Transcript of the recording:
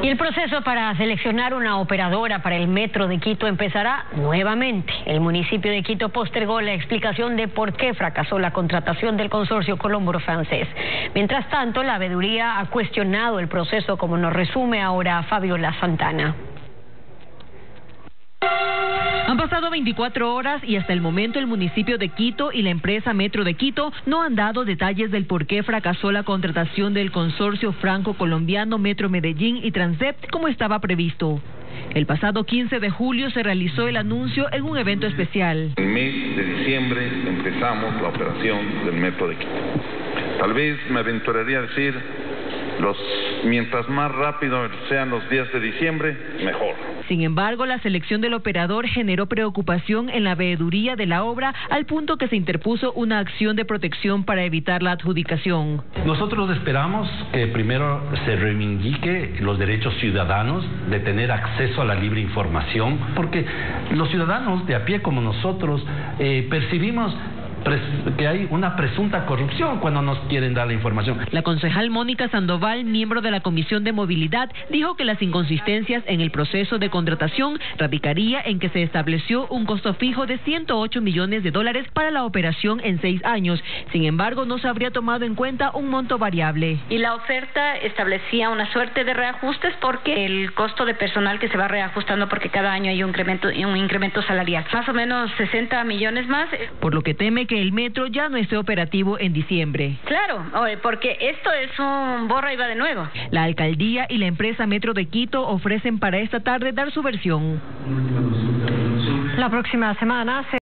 Y el proceso para seleccionar una operadora para el Metro de Quito empezará nuevamente. El municipio de Quito postergó la explicación de por qué fracasó la contratación del consorcio colombo-francés. Mientras tanto, la veeduría ha cuestionado el proceso, como nos resume ahora Fabiola Santana. Han pasado 24 horas y hasta el momento el municipio de Quito y la empresa Metro de Quito no han dado detalles del por qué fracasó la contratación del consorcio franco-colombiano Metro Medellín y Transdept como estaba previsto. El pasado 15 de julio se realizó el anuncio en un evento especial. En el mes de diciembre empezamos la operación del Metro de Quito. Tal vez me aventuraría a decir, mientras más rápido sean los días de diciembre, mejor. Sin embargo, la selección del operador generó preocupación en la veeduría de la obra, al punto que se interpuso una acción de protección para evitar la adjudicación. Nosotros esperamos que primero se reivindique los derechos ciudadanos de tener acceso a la libre información, porque los ciudadanos de a pie como nosotros percibimos que hay una presunta corrupción cuando nos quieren dar la información. La concejal Mónica Sandoval, miembro de la Comisión de Movilidad, dijo que las inconsistencias en el proceso de contratación radicaría en que se estableció un costo fijo de $108 millones para la operación en 6 años. Sin embargo, no se habría tomado en cuenta un monto variable. Y la oferta establecía una suerte de reajustes porque el costo de personal que se va reajustando porque cada año hay un incremento salarial. Más o menos 60 millones más. Por lo que teme que el metro ya no esté operativo en diciembre. Claro, porque esto es un borra y va de nuevo. La alcaldía y la empresa Metro de Quito ofrecen para esta tarde dar su versión. La próxima semana